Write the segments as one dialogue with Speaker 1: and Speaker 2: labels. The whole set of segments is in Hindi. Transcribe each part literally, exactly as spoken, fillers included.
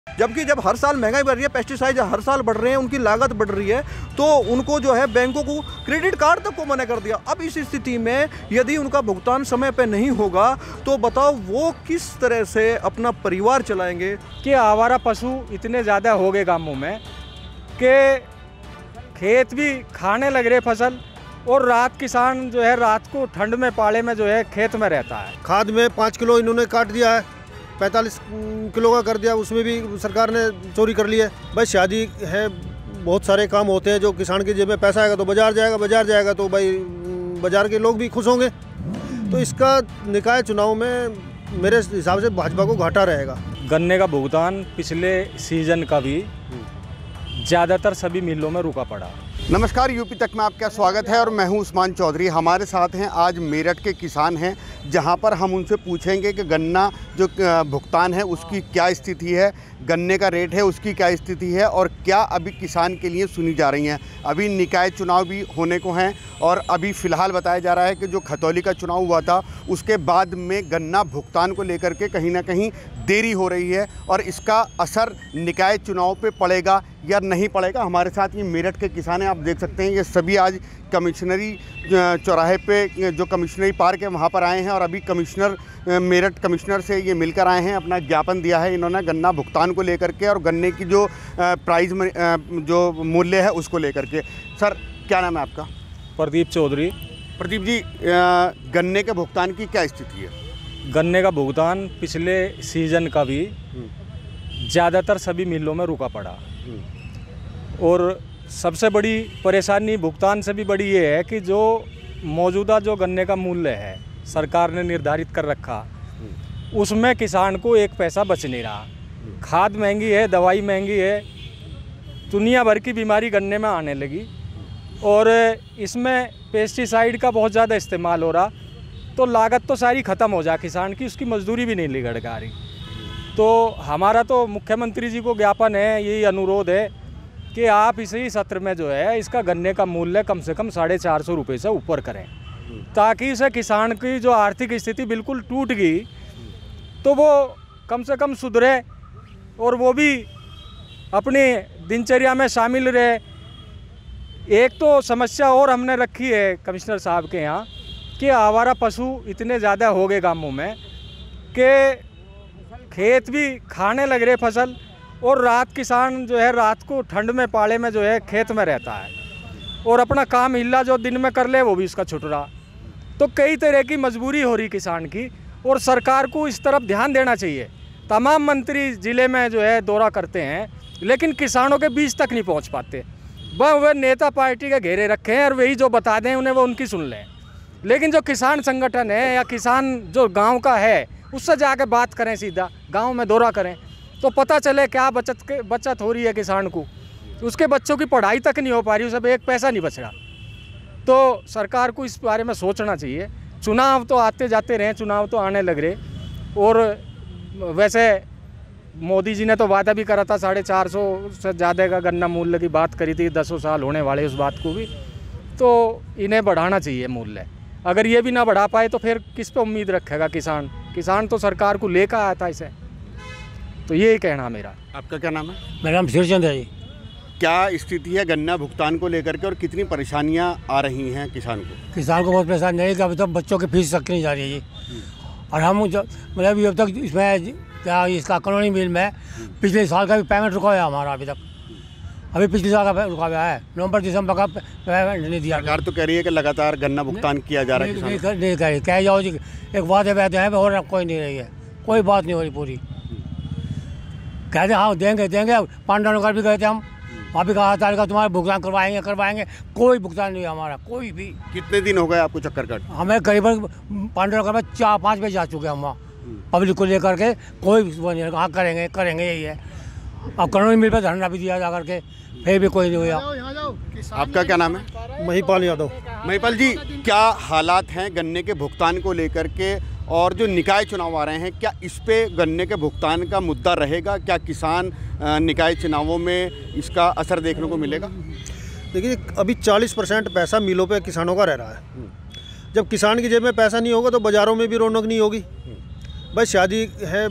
Speaker 1: जबकि जब हर साल महंगाई बढ़ रही है, पेस्टिसाइड हर साल बढ़ रहे हैं, उनकी लागत बढ़ रही है, तो उनको जो है बैंकों को क्रेडिट कार्ड तक को मना कर दिया। अब इस स्थिति में यदि उनका भुगतान समय पे नहीं होगा तो बताओ वो किस तरह से अपना परिवार चलाएंगे।
Speaker 2: कि आवारा पशु इतने ज़्यादा हो गए गांवों में कि खेत भी खाने लग रहे फसल, और रात किसान जो है रात को ठंड में पाले में जो है खेत में रहता है।
Speaker 3: खाद में पाँच किलो इन्होंने काट दिया है, पैंतालीस किलो का कर दिया, उसमें भी सरकार ने चोरी कर ली है। भाई शादी है, बहुत सारे काम होते हैं जो किसान की जेब में पैसा आएगा तो बाजार जाएगा, बाजार जाएगा तो भाई बाजार के लोग भी खुश होंगे। तो इसका निकाय चुनाव में मेरे हिसाब से भाजपा को घाटा रहेगा।
Speaker 2: गन्ने का भुगतान पिछले सीजन का भी ज़्यादातर सभी मिलों में रुका पड़ा।
Speaker 4: नमस्कार, यूपी तक में आपका स्वागत है और मैं हूं उस्मान चौधरी। हमारे साथ हैं आज मेरठ के किसान हैं, जहां पर हम उनसे पूछेंगे कि गन्ना जो भुगतान है उसकी क्या स्थिति है, गन्ने का रेट है उसकी क्या स्थिति है और क्या अभी किसान के लिए सुनी जा रही हैं। अभी निकाय चुनाव भी होने को हैं और अभी फ़िलहाल बताया जा रहा है कि जो खतौली का चुनाव हुआ था उसके बाद में गन्ना भुगतान को लेकर के कहीं ना कहीं देरी हो रही है और इसका असर निकाय चुनाव पे पड़ेगा या नहीं पड़ेगा। हमारे साथ ये मेरठ के किसान हैं, आप देख सकते हैं ये सभी आज कमिश्नरी चौराहे पे जो कमिश्नरी पार्क है वहाँ पर आए हैं और अभी कमिश्नर मेरठ कमिश्नर से ये मिलकर आए हैं, अपना ज्ञापन दिया है इन्होंने गन्ना भुगतान को लेकर के और गन्ने की जो प्राइस जो मूल्य है उसको लेकर के। सर क्या नाम है आपका?
Speaker 2: प्रदीप चौधरी।
Speaker 4: प्रदीप जी, गन्ने के भुगतान की क्या स्थिति है?
Speaker 2: गन्ने का भुगतान पिछले सीजन का भी ज़्यादातर सभी मिलों में रुका पड़ा, और सबसे बड़ी परेशानी भुगतान से भी बड़ी ये है कि जो मौजूदा जो गन्ने का मूल्य है सरकार ने निर्धारित कर रखा, उसमें किसान को एक पैसा बच नहीं रहा। खाद महंगी है, दवाई महंगी है, दुनिया भर की बीमारी गन्ने में आने लगी और इसमें पेस्टिसाइड का बहुत ज़्यादा इस्तेमाल हो रहा, तो लागत तो सारी ख़त्म हो जा किसान की, उसकी मजदूरी भी नहीं लिगड़ रही। तो हमारा तो मुख्यमंत्री जी को ज्ञापन है, यही अनुरोध है कि आप इसी सत्र में जो है इसका गन्ने का मूल्य कम से कम साढ़े चार सौ रुपये से ऊपर करें, ताकि इसे किसान की जो आर्थिक स्थिति बिल्कुल टूट गई तो वो कम से कम सुधरे और वो भी अपनी दिनचर्या में शामिल रहे। एक तो समस्या और हमने रखी है कमिश्नर साहब के यहाँ कि आवारा पशु इतने ज़्यादा हो गए गांवों में कि खेत भी खाने लग रहे फसल, और रात किसान जो है रात को ठंड में पाले में जो है खेत में रहता है और अपना काम हिल्ला जो दिन में कर ले वो भी उसका छूट रहा। तो कई तरह की मजबूरी हो रही किसान की, और सरकार को इस तरफ ध्यान देना चाहिए। तमाम मंत्री ज़िले में जो है दौरा करते हैं लेकिन किसानों के बीच तक नहीं पहुंच पाते। वह वह नेता पार्टी के घेरे रखे हैं और वही जो बता दें उन्हें वो उनकी सुन लें, लेकिन जो किसान संगठन है या किसान जो गाँव का है उससे जाके बात करें, सीधा गाँव में दौरा करें तो पता चले क्या बचत के बचत हो रही है किसान को। उसके बच्चों की पढ़ाई तक नहीं हो पा रही, उसमें एक पैसा नहीं बच रहा। तो सरकार को इस बारे में सोचना चाहिए। चुनाव तो आते जाते रहे, चुनाव तो आने लग रहे, और वैसे मोदी जी ने तो वादा भी करा था साढ़े चार सौ से ज़्यादा का गन्ना मूल्य की बात करी थी, दसों साल होने वाले उस बात को भी, तो इन्हें बढ़ाना चाहिए मूल्य। अगर ये भी ना बढ़ा पाए तो फिर किस पे उम्मीद रखेगा किसान? किसान तो सरकार को लेकर आया था इसे। तो यही कहना मेरा।
Speaker 4: आपका क्या नाम है?
Speaker 5: मेरा नाम शिवचंद है जी।
Speaker 4: क्या स्थिति है गन्ना भुगतान को लेकर के और कितनी परेशानियां आ रही हैं किसान को?
Speaker 5: किसान को बहुत परेशानी नहीं कि अभी तक बच्चों की फीस तक नहीं जा रही है जी। और हम जब मतलब अभी अब तक इसमें क्या इसका कॉलोनी मिल में पिछले साल का भी पेमेंट रुका हुआ है हमारा, अभी तक अभी पिछले साल का रुका हुआ है, नवंबर दिसंबर का पेमेंट नहीं दिया।
Speaker 4: सरकार तो कह रही है कि लगातार गन्ना भुगतान किया जा रहा है।
Speaker 5: नहीं कह रही, कह जाओ जी एक वादे वैदे हैं और कोई नहीं रही है, कोई बात नहीं हो रही पूरी। कहते हाँ देंगे देंगे, पांडवनगर भी गए थे हम, वहाँ भी कहा था तुम्हारा भुगतान करवाएंगे करवाएंगे, कोई भुगतान नहीं है हमारा, कोई भी।
Speaker 4: कितने दिन हो गए आपको चक्कर काट?
Speaker 5: हमें करीबन पांडवनगर में चार पाँच बजे जा चुके हैं हम वहाँ, पब्लिक को लेकर के, कोई नहीं। हाँ करेंगे करेंगे यही है। अब कॉलोनी मिल पर धरना भी दिया जा करके, फिर भी कोई नहीं हुआ।
Speaker 4: आपका क्या नाम है?
Speaker 3: महिपाल यादव।
Speaker 4: महिपाल जी, क्या हालात हैं गन्ने के भुगतान को लेकर के, और जो निकाय चुनाव आ रहे हैं क्या इस पे गन्ने के भुगतान का मुद्दा रहेगा? क्या किसान निकाय चुनावों में इसका असर देखने को मिलेगा?
Speaker 3: देखिए अभी चालीस परसेंट पैसा मिलों पे किसानों का रह रहा है। जब किसान की जेब में पैसा नहीं होगा तो बाज़ारों में भी रौनक नहीं होगी। भाई शादी है,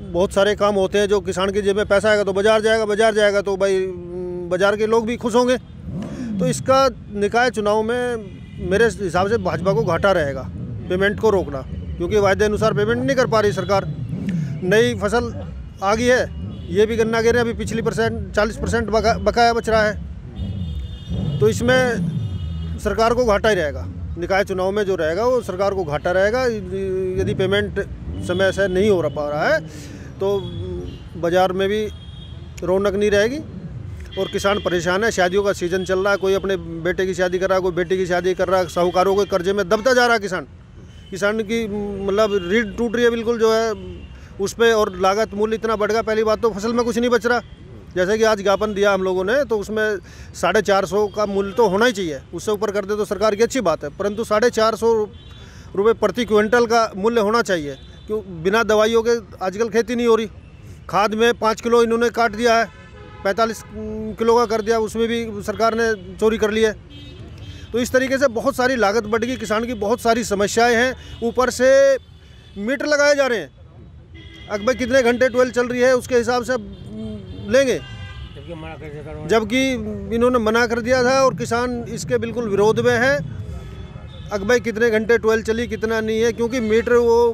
Speaker 3: बहुत सारे काम होते हैं जो किसान की जेब में पैसा आएगा तो बाजार जाएगा, बाजार जाएगा तो भाई बाजार के लोग भी खुश होंगे। तो इसका निकाय चुनाव में मेरे हिसाब से भाजपा को घाटा रहेगा पेमेंट को रोकना, क्योंकि वायदे अनुसार पेमेंट नहीं कर पा रही सरकार। नई फसल आ गई है, ये भी गन्ना गिर रहे हैं, अभी पिछली परसेंट चालीस परसेंट बका, बकाया बच रहा है। तो इसमें सरकार को घाटा ही रहेगा, निकाय चुनाव में जो रहेगा वो सरकार को घाटा रहेगा। यदि पेमेंट समय से नहीं हो पा रहा है तो बाज़ार में भी रौनक नहीं रहेगी और किसान परेशान है। शादियों का सीज़न चल रहा है, कोई अपने बेटे की शादी कर रहा है, कोई बेटी की शादी कर रहा है, साहूकारों के कर्जे में दबता जा रहा है किसान। किसान की मतलब रीढ़ टूट रही है बिल्कुल जो है उस पर, और लागत मूल्य इतना बढ़ गया। पहली बात तो फसल में कुछ नहीं बच रहा। जैसे कि आज ज्ञापन दिया हम लोगों ने तो उसमें साढ़े चार सौ का मूल्य तो होना ही चाहिए, उससे ऊपर कर दे तो सरकार की अच्छी बात है, परंतु साढ़े चार सौ रुपये प्रति क्विंटल का मूल्य होना चाहिए। क्यों बिना दवाइयों के आजकल खेती नहीं हो रही। खाद में पाँच किलो इन्होंने काट दिया है, पैंतालीस किलो का कर दिया, उसमें भी सरकार ने चोरी कर ली है। तो इस तरीके से बहुत सारी लागत बढ़ गई, किसान की बहुत सारी समस्याएं हैं। ऊपर से मीटर लगाए जा रहे हैं, अब भाई कितने घंटे ट्वेल्व चल रही है उसके हिसाब से लेंगे, जबकि इन्होंने मना कर दिया था और किसान इसके बिल्कुल विरोध में है। अब भाई कितने घंटे ट्वेल्व चली कितना नहीं है, क्योंकि मीटर वो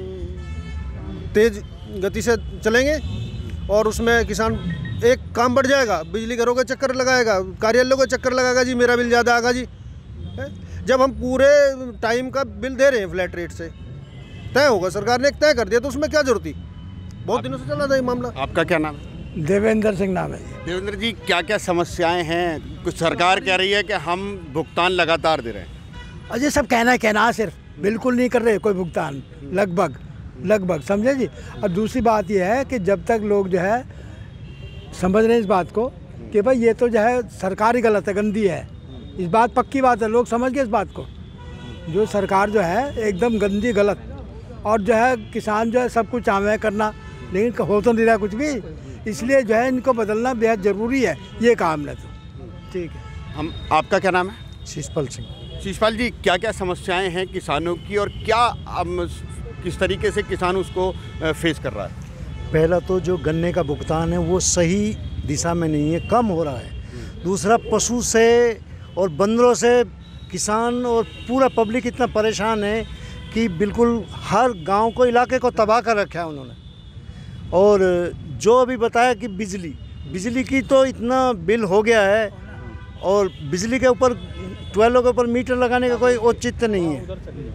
Speaker 3: तेज़ गति से चलेंगे और उसमें किसान एक काम बढ़ जाएगा, बिजली घरों के चक्कर लगाएगा, कार्यालयों के चक्कर लगाएगा, जी मेरा बिल ज़्यादा आएगा जी। जब हम पूरे टाइम का बिल दे रहे हैं फ्लैट रेट से, तय होगा, सरकार ने एक तय कर दिया तो उसमें क्या जरूरत थी। बहुत दिनों से चल रहा था ये मामला।
Speaker 4: आपका क्या नाम है?
Speaker 6: देवेंद्र सिंह नाम है।
Speaker 4: देवेंद्र जी, क्या क्या समस्याएं हैं? कुछ सरकार कह रही है कि हम भुगतान लगातार दे रहे हैं।
Speaker 6: अजय सब कहना है कहना सिर्फ बिल्कुल नहीं कर रहे कोई भुगतान, लगभग लगभग समझे जी। और दूसरी बात यह है कि जब तक लोग जो है समझ रहे हैं इस बात को कि भाई ये तो जो है सरकार ही गलत है, गंदी है, इस बात पक्की बात है, लोग समझ गए इस बात को। जो सरकार जो है एकदम गंदी गलत, और जो है किसान जो है सब कुछ चाहे करना, लेकिन हो तो नहीं रहा कुछ भी, इसलिए जो है इनको बदलना बेहद ज़रूरी है ये काम है। तो ठीक है।
Speaker 4: हम आपका क्या नाम है?
Speaker 6: शिषपाल सिंह।
Speaker 4: शिषपाल जी, क्या क्या समस्याएं हैं किसानों की और क्या हम, किस तरीके से किसान उसको फेस कर रहा है?
Speaker 7: पहला तो जो गन्ने का भुगतान है वो सही दिशा में नहीं है, कम हो रहा है। दूसरा, पशु से और बंदरों से किसान और पूरा पब्लिक इतना परेशान है कि बिल्कुल हर गांव को, इलाके को तबाह कर रखा है उन्होंने। और जो अभी बताया कि बिजली बिजली की तो इतना बिल हो गया है, और बिजली के ऊपर ट्वेल्व के ऊपर मीटर लगाने का कोई औचित्य नहीं है,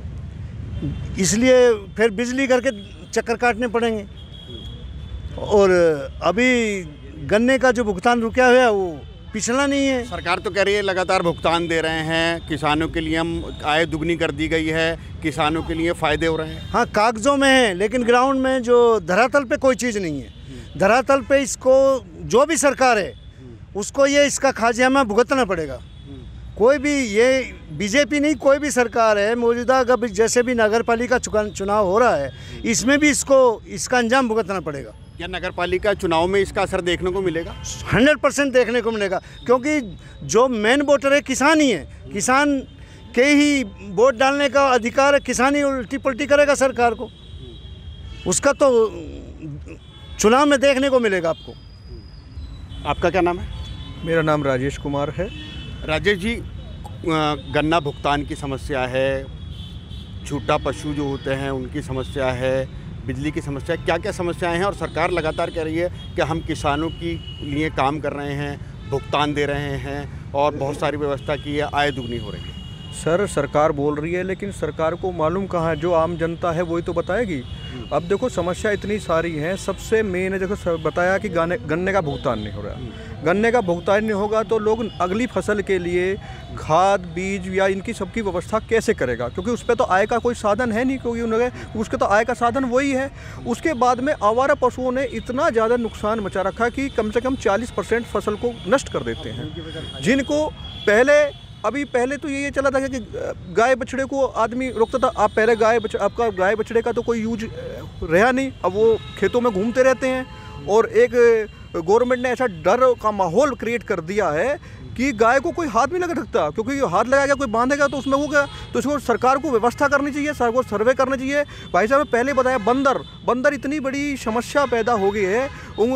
Speaker 7: इसलिए फिर बिजली करके चक्कर काटने पड़ेंगे। और अभी गन्ने का जो भुगतान रुका हुआ है वो पिछला नहीं है।
Speaker 4: सरकार तो कह रही है लगातार भुगतान दे रहे हैं किसानों के लिए, हम आय दुगनी कर दी गई है, किसानों के लिए फ़ायदे हो रहे हैं।
Speaker 7: हाँ, कागज़ों में है, लेकिन ग्राउंड में जो धरातल पे कोई चीज़ नहीं है। धरातल पे इसको जो भी सरकार है उसको ये इसका खाजियामा भुगतना पड़ेगा। कोई भी, ये बीजेपी नहीं, कोई भी सरकार है मौजूदा, अगर जैसे भी नगर पालिका चुनाव हो रहा है इसमें भी इसको इसका अंजाम भुगतना पड़ेगा।
Speaker 4: क्या नगर पालिका चुनाव में इसका असर देखने को मिलेगा?
Speaker 7: हंड्रेड परसेंट देखने को मिलेगा, क्योंकि जो मेन वोटर है किसान ही है। किसान के ही वोट डालने का अधिकार है, किसान ही उल्टी पलटी करेगा सरकार को, उसका तो चुनाव में देखने को मिलेगा आपको।
Speaker 4: आपका क्या नाम है?
Speaker 1: मेरा नाम राजेश कुमार है।
Speaker 4: राजेश जी, गन्ना भुगतान की समस्या है, छूटा पशु जो होते हैं उनकी समस्या है, बिजली की समस्या, क्या क्या समस्याएं हैं? और सरकार लगातार कह रही है कि हम किसानों की लिए काम कर रहे हैं, भुगतान दे रहे हैं और बहुत सारी व्यवस्था की है, आय दुगनी हो रही है।
Speaker 1: सर, सरकार बोल रही है लेकिन सरकार को मालूम कहाँ है, जो आम जनता है वही तो बताएगी। अब देखो समस्या इतनी सारी हैं, सबसे मेन है, देखो बताया कि गाने गन्ने का भुगतान नहीं हो रहा। गन्ने का भुगतान नहीं होगा तो लोग अगली फसल के लिए खाद, बीज या इनकी सबकी व्यवस्था कैसे करेगा, क्योंकि उस पर तो आय का कोई साधन है नहीं, क्योंकि उन्हें उसके तो आय का साधन वही है। उसके बाद में आवारा पशुओं ने इतना ज़्यादा नुकसान मचा रखा कि कम से कम चालीस परसेंट फसल को नष्ट कर देते हैं, जिनको पहले अभी पहले तो ये चला था कि गाय बछड़े को आदमी रोकता था। आप पहले गाय बछ आपका गाय बछड़े का तो कोई यूज रहा नहीं, अब वो खेतों में घूमते रहते हैं और एक गवर्नमेंट ने ऐसा डर का माहौल क्रिएट कर दिया है कि गाय को कोई हाथ भी नहीं लगा सकता, क्योंकि हाथ लगाएगा कोई बांधेगा तो उसमें होगा। तो इसको सरकार को व्यवस्था करनी चाहिए, सरकार को सर्वे करना चाहिए। भाई साहब ने पहले बताया बंदर बंदर इतनी बड़ी समस्या पैदा हो गई है,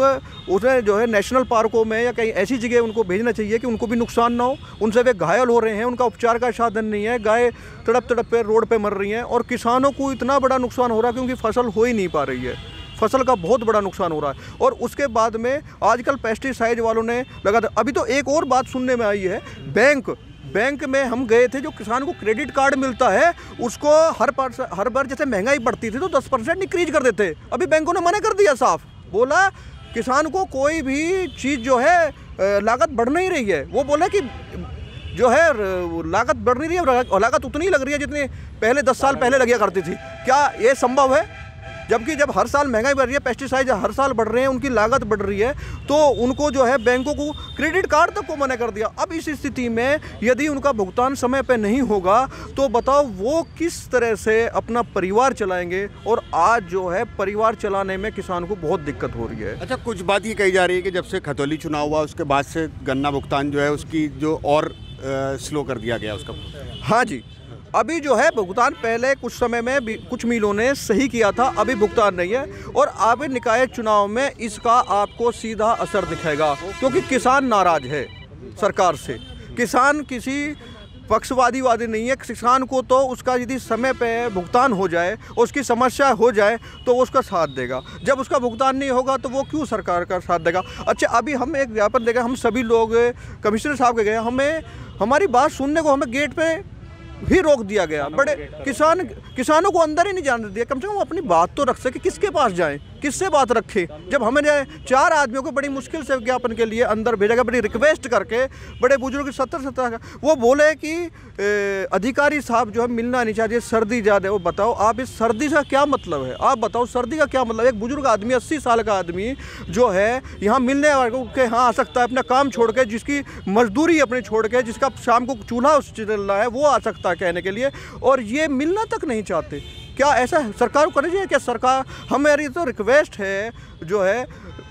Speaker 1: उन्हें जो है नेशनल पार्कों में या कहीं ऐसी जगह उनको भेजना चाहिए कि उनको भी नुकसान ना हो। उनसे वे घायल हो रहे हैं, उनका उपचार का साधन नहीं है, गाय तड़प तड़प पे रोड पे मर रही हैं और किसानों को इतना बड़ा नुकसान हो रहा है क्योंकि फसल हो ही नहीं पा रही है, फसल का बहुत बड़ा नुकसान हो रहा है। और उसके बाद में आजकल पेस्टिसाइड वालों ने लगा, अभी तो एक और बात सुनने में आई है, बैंक बैंक में हम गए थे, जो किसान को क्रेडिट कार्ड मिलता है उसको हर पर हर बार जैसे महंगाई बढ़ती थी तो दस परसेंट इंक्रीज कर देते। अभी बैंकों ने मना कर दिया साफ, बोला किसान को कोई भी चीज़ जो है लागत बढ़ नहीं रही है। वो बोले कि जो है लागत बढ़ नहीं रही है, लागत उतनी लग रही है जितनी पहले दस साल पहले लगा करती थी। क्या ये संभव है? जबकि जब हर साल महंगाई बढ़ रही है, पेस्टिसाइड हर साल बढ़ रहे हैं, उनकी लागत बढ़ रही है, तो उनको जो है बैंकों को क्रेडिट कार्ड तक को मना कर दिया। अब इस स्थिति में यदि उनका भुगतान समय पे नहीं होगा तो बताओ वो किस तरह से अपना परिवार चलाएंगे। और आज जो है परिवार चलाने में किसान को बहुत दिक्कत हो रही है।
Speaker 4: अच्छा, कुछ बात ये कही जा रही है कि जब से खतौली चुनाव हुआ उसके बाद से गन्ना भुगतान जो है उसकी जो और स्लो कर दिया गया उसका।
Speaker 1: हाँ जी, अभी जो है भुगतान पहले कुछ समय में भी कुछ मिलों ने सही किया था, अभी भुगतान नहीं है। और आगे निकाय चुनाव में इसका आपको सीधा असर दिखेगा, क्योंकि किसान नाराज है सरकार से। किसान किसी पक्षवादी वादी नहीं है, किसान को तो उसका यदि समय पे भुगतान हो जाए, उसकी समस्या हो जाए तो वो उसका साथ देगा। जब उसका भुगतान नहीं होगा तो वो क्यों सरकार का साथ देगा। अच्छा, अभी हम एक ज्ञापन देगा, हम सभी लोग कमिश्नर साहब के गए, हमें हमारी बात सुनने को हमें गेट पे भी रोक दिया गया। बड़े किसान किसानों को अंदर ही नहीं जाने दिया, कम से कम अपनी बात तो रख सके, किसके पास जाएं, किससे बात रखें। जब हमें चार आदमियों को बड़ी मुश्किल से विज्ञापन के लिए अंदर भेजा गया, बड़ी रिक्वेस्ट करके, बड़े बुजुर्ग सत्तर सत्तर वो बोले कि ए, अधिकारी साहब जो है मिलना नहीं चाहिए, सर्दी ज़्यादा है। वो बताओ आप इस सर्दी का क्या मतलब है, आप बताओ सर्दी का क्या मतलब। एक बुजुर्ग आदमी अस्सी साल का आदमी जो है यहाँ मिलने वाले के यहाँ आ सकता है, अपना काम छोड़ के, जिसकी मजदूरी अपनी छोड़ के, जिसका शाम को चूल्हा चल रहा है, वो आ सकता है कहने के लिए, और ये मिलना तक नहीं चाहते। क्या ऐसा सरकार को करना चाहिए? क्या सरकार, हमारी तो रिक्वेस्ट है जो है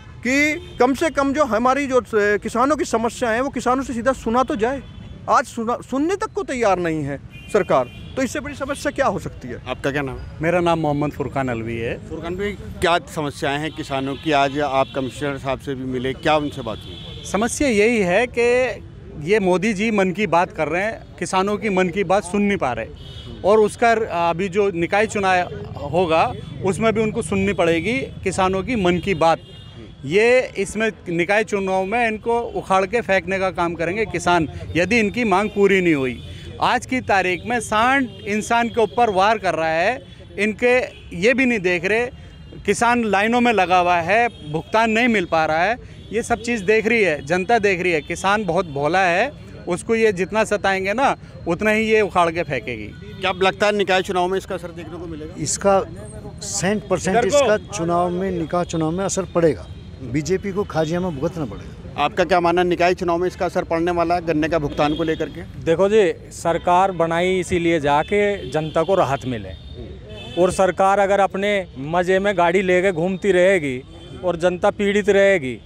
Speaker 1: कि कम से कम जो हमारी जो किसानों की समस्या है वो किसानों से सीधा सुना तो जाए। आज सुना सुनने तक को तैयार नहीं है सरकार, तो इससे बड़ी समस्या क्या हो सकती है?
Speaker 4: आपका क्या नाम है?
Speaker 2: मेरा नाम मोहम्मद फुरकान अलवी है।
Speaker 4: फुरकान भाई, क्या समस्याएं हैं किसानों की? आज आप कमिश्नर साहब से भी मिले, क्या उनसे बात हुई?
Speaker 2: समस्या यही है कि ये मोदी जी मन की बात कर रहे हैं, किसानों की मन की बात सुन नहीं पा रहे, और उसका अभी जो निकाय चुनाव होगा उसमें भी उनको सुननी पड़ेगी किसानों की मन की बात। ये इसमें निकाय चुनाव में इनको उखाड़ के फेंकने का काम करेंगे किसान, यदि इनकी मांग पूरी नहीं हुई। आज की तारीख में सांड इंसान के ऊपर वार कर रहा है, इनके ये भी नहीं देख रहे, किसान लाइनों में लगा हुआ है, भुगतान नहीं मिल पा रहा है, ये सब चीज़ देख रही है, जनता देख रही है। किसान बहुत भोला है, उसको ये जितना सताएंगे ना उतना ही ये उखाड़ के फेंकेगी।
Speaker 4: क्या लगता है निकाय चुनाव में इसका असर देखने को मिलेगा?
Speaker 7: इसका सेंट परसेंट इसका चुनाव में निकाय चुनाव में असर पड़ेगा, बीजेपी को खाजिया में भुगतना पड़ेगा।
Speaker 4: आपका क्या मानना है, निकाय चुनाव में इसका असर पड़ने वाला है गन्ने का भुगतान को लेकर के?
Speaker 2: देखो जी, सरकार बनाई इसीलिए जाके जनता को राहत मिले, और सरकार अगर अपने मज़े में गाड़ी लेके घूमती रहेगी और जनता पीड़ित रहेगी।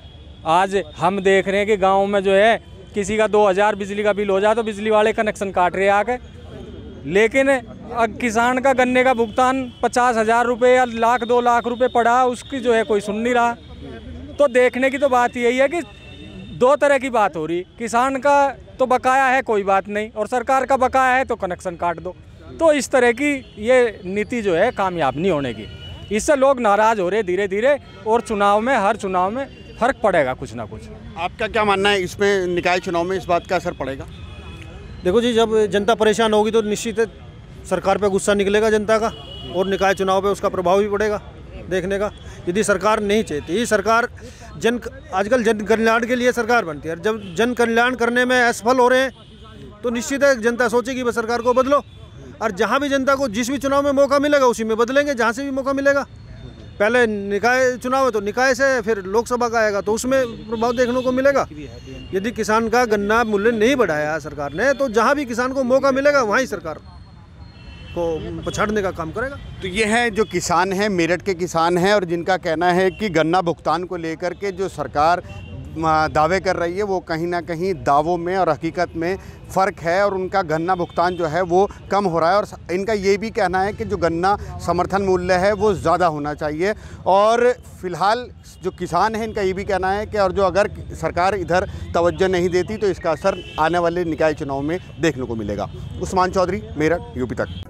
Speaker 2: आज हम देख रहे हैं कि गाँव में जो है किसी का दो हज़ार बिजली का बिल हो जाए तो बिजली वाले कनेक्शन काट रहे आके, लेकिन अब किसान का गन्ने का भुगतान पचास हज़ार रुपये या लाख दो लाख रुपए पड़ा, उसकी जो है कोई सुन नहीं रहा। तो देखने की तो बात यही है कि दो तरह की बात हो रही, किसान का तो बकाया है कोई बात नहीं, और सरकार का बकाया है तो कनेक्शन काट दो। तो इस तरह की ये नीति जो है कामयाब नहीं होने की, इससे लोग नाराज़ हो रहे धीरे धीरे, और चुनाव में हर चुनाव में फर्क पड़ेगा कुछ ना कुछ।
Speaker 4: आपका क्या मानना है, इसमें निकाय चुनाव में इस बात का असर पड़ेगा?
Speaker 3: देखो जी, जब जनता परेशान होगी तो निश्चित है सरकार पे गुस्सा निकलेगा जनता का, और निकाय चुनाव पे उसका प्रभाव भी पड़ेगा देखने का। यदि सरकार नहीं चाहती, सरकार जन आजकल जन कल्याण के लिए सरकार बनती है, जब जन कल्याण करने में असफल हो रहे हैं तो निश्चित है जनता सोचेगी बस सरकार को बदलो। और जहाँ भी जनता को जिस भी चुनाव में मौका मिलेगा उसी में बदलेंगे, जहाँ से भी मौका मिलेगा। पहले निकाय चुनाव है तो निकाय से, फिर लोकसभा का आएगा तो उसमें प्रभाव देखने को मिलेगा। यदि किसान का गन्ना मूल्य नहीं बढ़ाया सरकार ने, तो जहाँ भी किसान को मौका मिलेगा वहीं सरकार को पछाड़ने का काम करेगा।
Speaker 4: तो ये है जो किसान हैं, मेरठ के किसान हैं, और जिनका कहना है कि गन्ना भुगतान को लेकर के जो सरकार दावे कर रही है वो कहीं ना कहीं दावों में और हकीकत में फ़र्क है, और उनका गन्ना भुगतान जो है वो कम हो रहा है। और इनका ये भी कहना है कि जो गन्ना समर्थन मूल्य है वो ज़्यादा होना चाहिए। और फ़िलहाल जो किसान हैं इनका ये भी कहना है कि और जो अगर सरकार इधर तवज्जो नहीं देती तो इसका असर आने वाले निकाय चुनाव में देखने को मिलेगा। उस्मान चौधरी, मेरठ, यूपी तक।